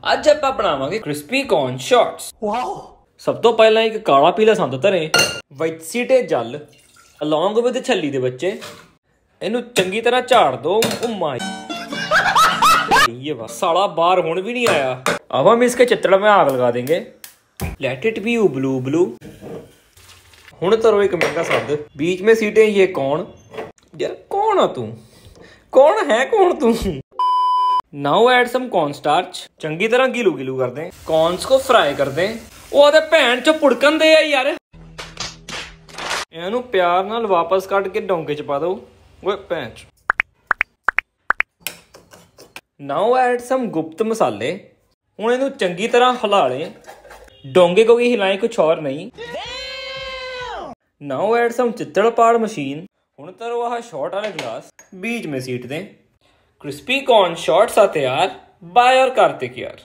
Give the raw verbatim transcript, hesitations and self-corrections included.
ਅੱਜ ਆਪਾਂ ਬਣਾਵਾਂਗੇ ਕ੍ਰਿਸਪੀ ਕੌਰਨ ਸ਼ਾਰਟਸ। ਵਾਓ। ਸਭ ਤੋਂ ਪਹਿਲਾਂ ਇੱਕ ਕਾਲਾ ਪੀਲਾ ਸੰਦ ਧਰੇ ਵਿੱਚ ਸੀਟੇ ਜਲ ਅਲੋਂਗ ਵਿਦ ਛੱਲੀ ਦੇ ਬੱਚੇ ਇਹਨੂੰ ਚੰਗੀ ਤਰ੍ਹਾਂ ਝਾੜ ਦੋ। ਉਹ ਮਾਈ ये बस साला बाहर हुन भी नहीं आया। अब हम इसके चित्रण में आग लगा देंगे। लेट इट बी उबलू उबलू। हुन तरो एक महंगा शब्द बीच में सीटे। ये कौन यार कौन है तू? कौन है कौन तू? Now add some corn starch. चंगी तरह गीलू गीलू कर दें। कॉर्न्स को फ्राई कर दें। ओ ते भैन चो पुड़कन दे यार। इहनू प्यार नाल वापस कट के डोंगे च पा दो। ओए भैन चो। नाउ ऐड सम गुप्त मसाले। हुण इहनू चंगी तरह हिला लें। डोंगे को भी हिलाएं, कुछ और नहीं। नाउ ऐड सम चित्तड़ पाड़ मशीन। हुण तरो आह शॉर्ट वाले गिलास बीच में सीट दें। क्रिस्पी कॉर्न शॉर्ट्स आ तैयार। बाय और कार्तिक यार।